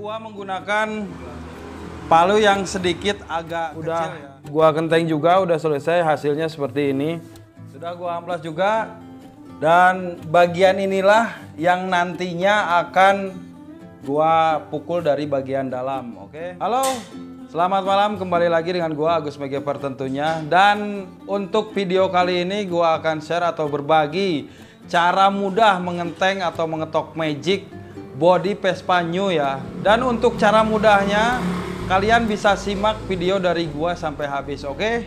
gua menggunakan palu yang sedikit agak kecil ya. Gua kenteng juga, udah selesai, hasilnya seperti ini. Sudah gua amplas juga. Dan bagian inilah yang nantinya akan gua pukul dari bagian dalam, oke? Halo, selamat malam, kembali lagi dengan gua Agus Megaper tentunya. Dan untuk video kali ini gua akan share atau berbagi cara mudah mengenteng atau mengetok magic body Vespa New ya. Dan untuk cara mudahnya kalian bisa simak video dari gua sampai habis, oke?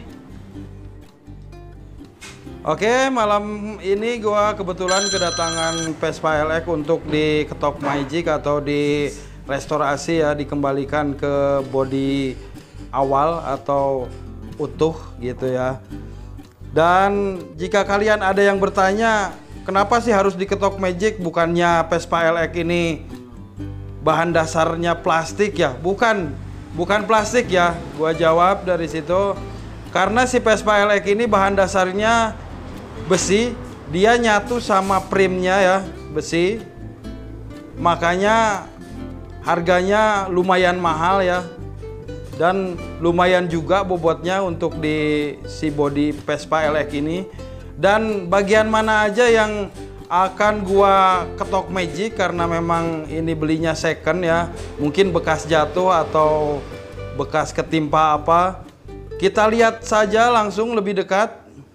Oke, malam ini gua kebetulan kedatangan Vespa LX untuk diketok magic atau di restorasi ya, dikembalikan ke body awal atau utuh gitu ya. Dan jika kalian ada yang bertanya, kenapa sih harus diketok magic, bukannya Vespa LX ini bahan dasarnya plastik ya? Bukan plastik ya, gua jawab dari situ. Karena si Vespa LX ini bahan dasarnya besi, dia nyatu sama primnya ya, besi. Makanya harganya lumayan mahal ya. Dan lumayan juga bobotnya untuk di si body Vespa LX ini. Dan bagian mana aja yang akan gua ketok magic, karena memang ini belinya second ya, mungkin bekas jatuh atau bekas ketimpa apa. Kita lihat saja langsung lebih dekat.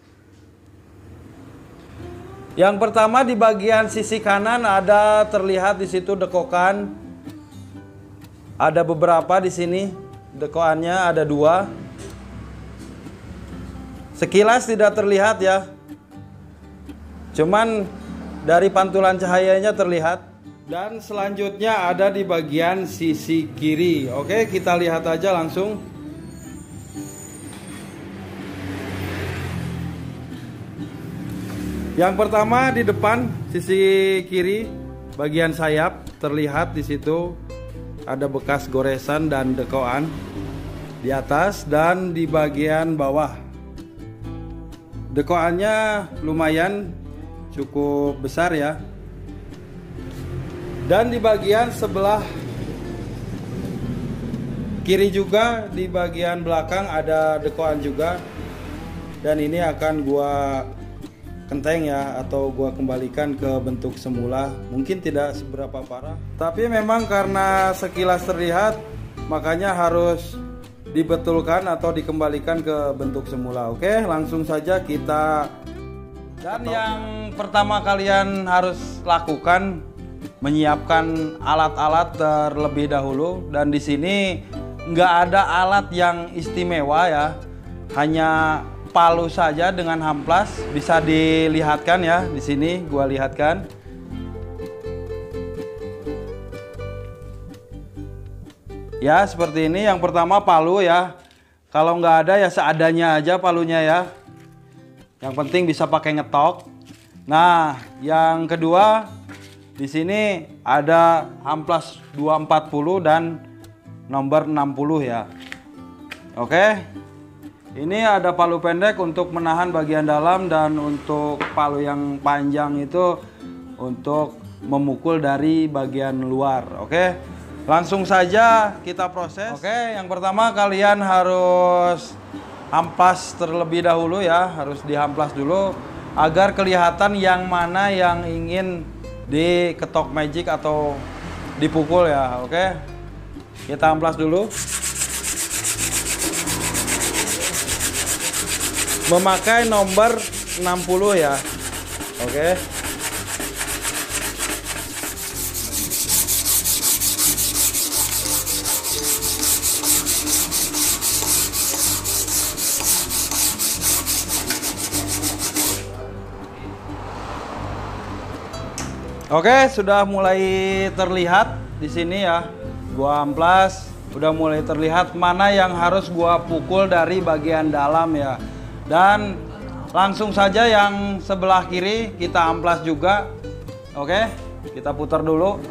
Yang pertama di bagian sisi kanan ada terlihat di situ dekokan. Ada beberapa di sini. Dekokannya ada 2. Sekilas tidak terlihat ya. Cuman dari pantulan cahayanya terlihat. Dan selanjutnya ada di bagian sisi kiri. Oke, kita lihat aja langsung. Yang pertama di depan sisi kiri bagian sayap terlihat di situ ada bekas goresan dan dekokan di atas dan di bagian bawah. Dekokannya lumayan cukup besar ya. Dan di bagian sebelah kiri juga di bagian belakang ada dekokan juga. Dan ini akan gua kenteng ya, atau gua kembalikan ke bentuk semula. Mungkin tidak seberapa parah, tapi memang karena sekilas terlihat, makanya harus dibetulkan atau dikembalikan ke bentuk semula. Oke, langsung saja kita. Dan yang pertama kalian harus lakukan, menyiapkan alat-alat terlebih dahulu. Dan di sini nggak ada alat yang istimewa ya, hanya palu saja dengan hamplas. Bisa dilihatkan ya, di sini gua lihatkan. Ya seperti ini. Yang pertama palu ya. Kalau nggak ada ya seadanya aja palunya ya. Yang penting bisa pakai ngetok. Nah, yang kedua di sini ada hamplas 240 dan nomor 60 ya. Oke. Ini ada palu pendek untuk menahan bagian dalam, dan untuk palu yang panjang itu untuk memukul dari bagian luar. Oke, langsung saja kita proses. Oke, yang pertama kalian harus amplas terlebih dahulu ya, harus diamplas dulu agar kelihatan yang mana yang ingin diketok magic atau dipukul ya. Oke, kita amplas dulu. Memakai nomor 60 ya. Oke. Oke, sudah mulai terlihat di sini ya. Gua amplas, udah mulai terlihat mana yang harus gua pukul dari bagian dalam ya. Dan langsung saja yang sebelah kiri kita amplas juga. Oke, kita putar dulu.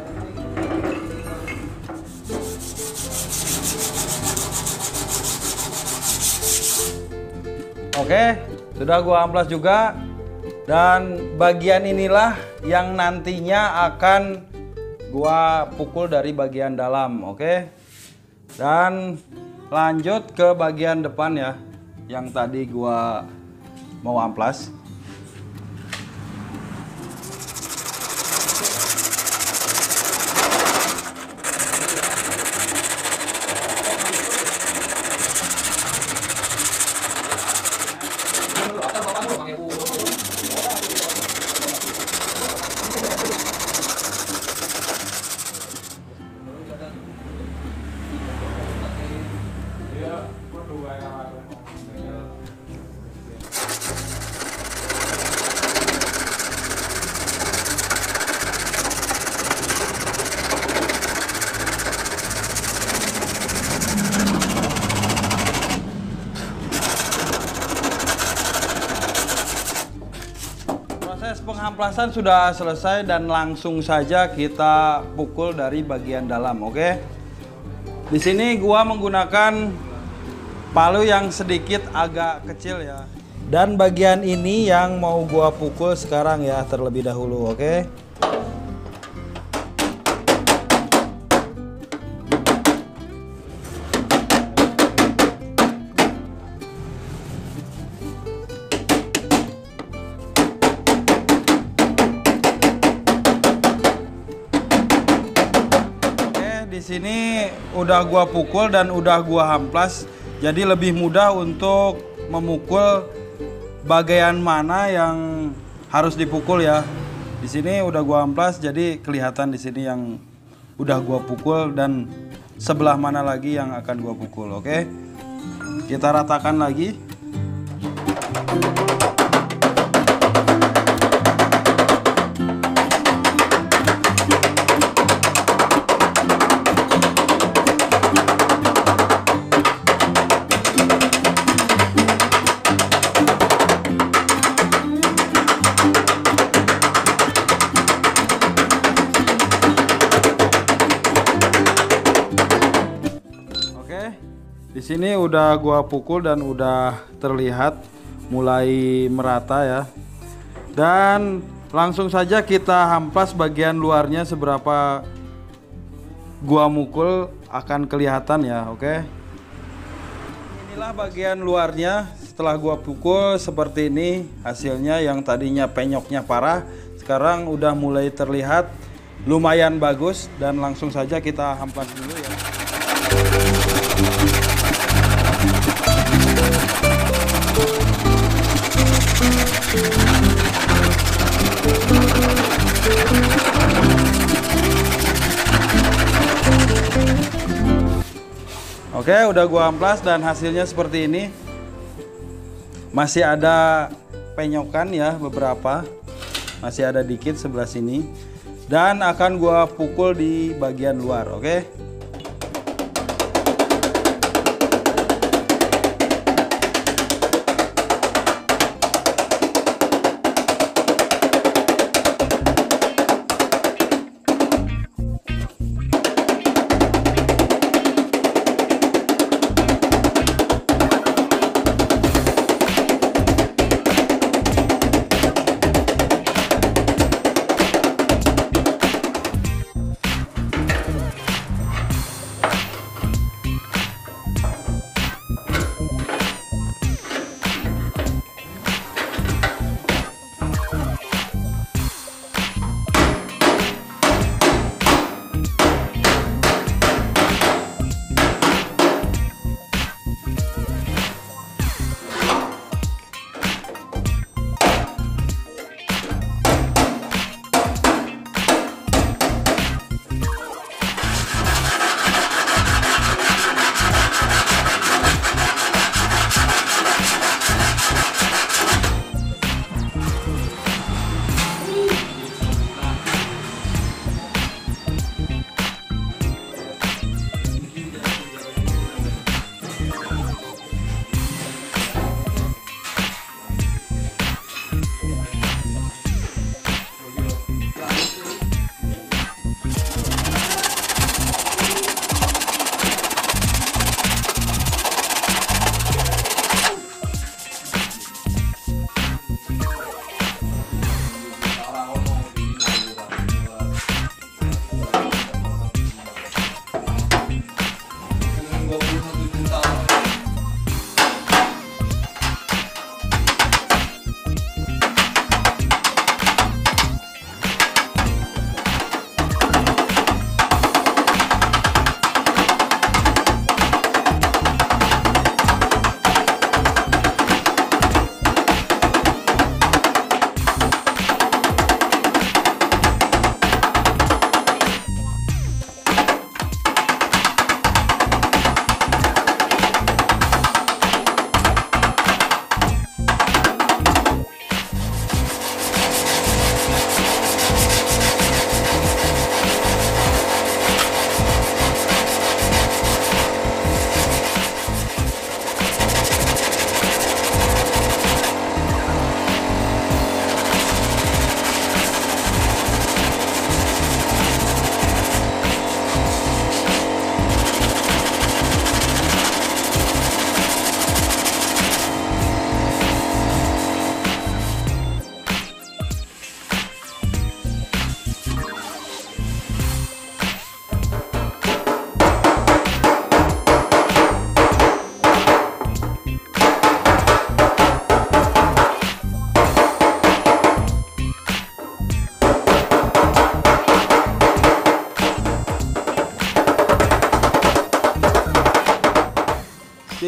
Oke, sudah gua amplas juga. Dan bagian inilah yang nantinya akan gua pukul dari bagian dalam, oke? Dan lanjut ke bagian depan ya, yang tadi gua mau amplas. Proses pengamplasan sudah selesai dan langsung saja kita pukul dari bagian dalam, oke? Di sini gua menggunakan palu yang sedikit agak kecil ya. Dan bagian ini yang mau gua pukul sekarang ya terlebih dahulu, oke? Di sini udah gua pukul dan udah gua amplas, jadi lebih mudah untuk memukul bagian mana yang harus dipukul ya. Di sini udah gua amplas, jadi kelihatan di sini yang udah gua pukul dan sebelah mana lagi yang akan gua pukul, oke? Kita ratakan lagi. Di sini udah gua pukul dan udah terlihat mulai merata ya. Dan langsung saja kita amplas bagian luarnya, seberapa gua mukul akan kelihatan ya, oke? Inilah bagian luarnya setelah gua pukul seperti ini hasilnya, yang tadinya penyoknya parah sekarang udah mulai terlihat lumayan bagus. Dan langsung saja kita amplas dulu ya. Oke, udah gua amplas dan hasilnya seperti ini. Masih ada penyokan ya beberapa. Masih ada dikit sebelah sini. Dan akan gua pukul di bagian luar, oke?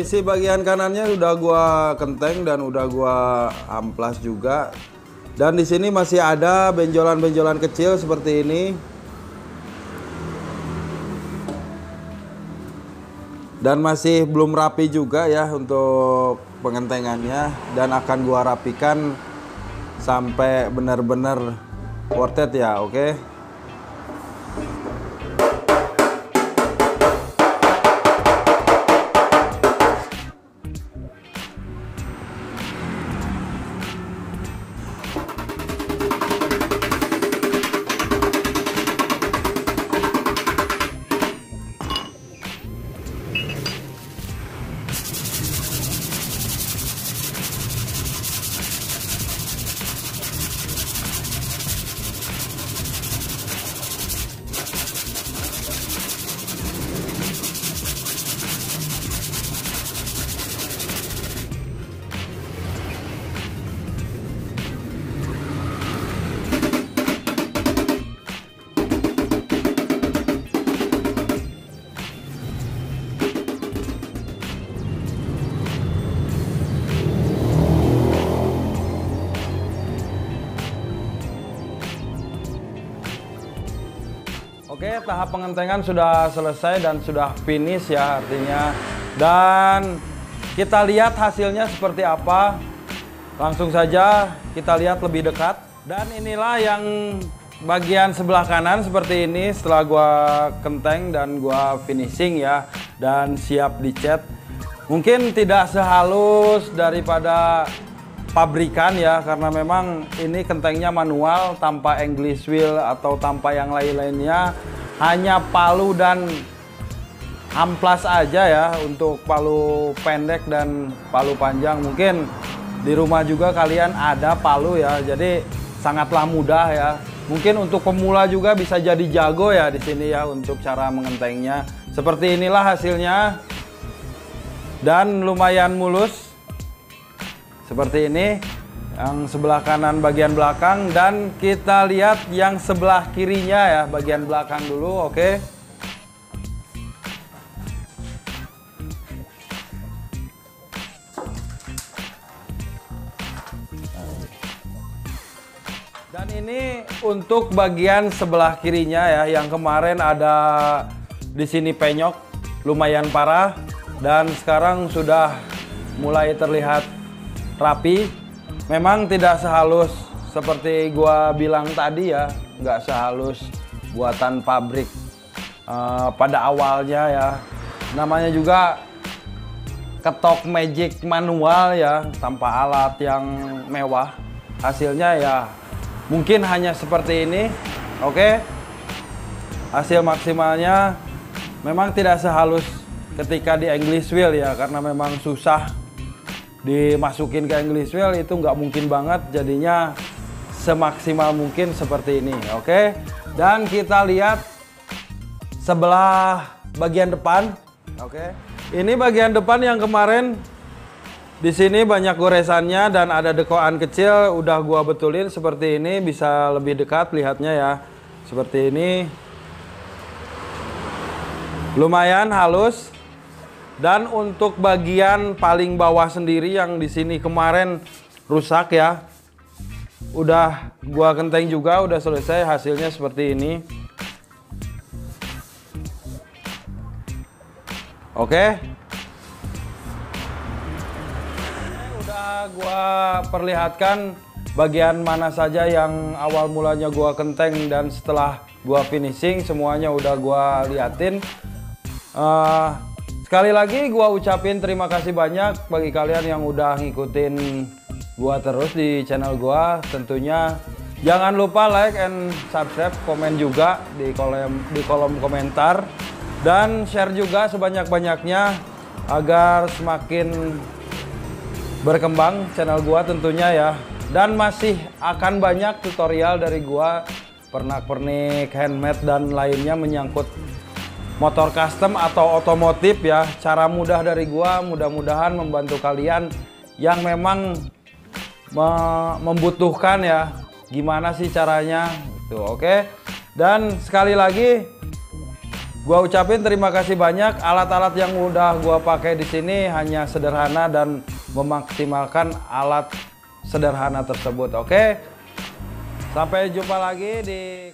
sisi bagian kanannya udah gua kenteng dan udah gua amplas juga. Dan di sini masih ada benjolan-benjolan kecil seperti ini. Dan masih belum rapi juga ya untuk pengentengannya, dan akan gua rapikan sampai benar-benar worth it ya, oke? Oke, tahap pengentengan sudah selesai dan sudah finish ya artinya. Dan kita lihat hasilnya seperti apa. Langsung saja kita lihat lebih dekat. Dan inilah yang bagian sebelah kanan seperti ini setelah gua kenteng dan gua finishing ya, dan siap dicat. Mungkin tidak sehalus daripada pabrikan ya, karena memang ini kentengnya manual tanpa English wheel atau tanpa yang lain-lainnya, hanya palu dan amplas aja ya untuk palu pendek dan palu panjang. Mungkin di rumah juga kalian ada palu ya, jadi sangatlah mudah ya. Mungkin untuk pemula juga bisa jadi jago ya di sini ya untuk cara mengentengnya. Seperti inilah hasilnya, dan lumayan mulus. Seperti ini yang sebelah kanan bagian belakang, dan kita lihat yang sebelah kirinya ya bagian belakang dulu, oke. Dan ini untuk bagian sebelah kirinya ya, yang kemarin ada di sini penyok lumayan parah dan sekarang sudah mulai terlihat rapi. Memang tidak sehalus seperti gua bilang tadi ya, nggak sehalus buatan pabrik pada awalnya ya. Namanya juga ketok magic manual ya, tanpa alat yang mewah. Hasilnya ya mungkin hanya seperti ini, oke. Hasil maksimalnya memang tidak sehalus ketika di English wheel ya, karena memang susah dimasukin ke English wheel, itu nggak mungkin banget, jadinya semaksimal mungkin seperti ini, oke. Dan kita lihat sebelah bagian depan, oke. Ini bagian depan yang kemarin di sini banyak goresannya dan ada dekoan kecil, udah gua betulin seperti ini, bisa lebih dekat lihatnya ya, seperti ini. Lumayan halus. Dan untuk bagian paling bawah sendiri yang di sini kemarin rusak ya, udah gua kenteng juga, udah selesai, hasilnya seperti ini. Oke. Udah gua perlihatkan bagian mana saja yang awal mulanya gua kenteng dan setelah gua finishing semuanya udah gua liatin. Sekali lagi gua ucapin terima kasih banyak bagi kalian yang udah ngikutin gua terus di channel gua. Tentunya jangan lupa like and subscribe, komen juga di kolom komentar, dan share juga sebanyak-banyaknya agar semakin berkembang channel gua tentunya ya. Dan masih akan banyak tutorial dari gua, pernak-pernik handmade dan lainnya menyangkut motor custom atau otomotif ya. Cara mudah dari gua, mudah-mudahan membantu kalian yang memang membutuhkan ya, gimana sih caranya itu, oke. Dan sekali lagi Gua ucapin terima kasih banyak. Alat-alat yang udah gua pakai di sini hanya sederhana dan memaksimalkan alat sederhana tersebut. Oke. Sampai jumpa lagi di